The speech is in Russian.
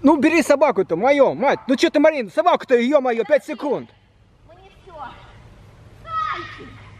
Ну, бери собаку-то, мою, мать. Ну, что ты, Марин, собаку-то, ё-моё, 5 секунд. Мне все. Зайчик.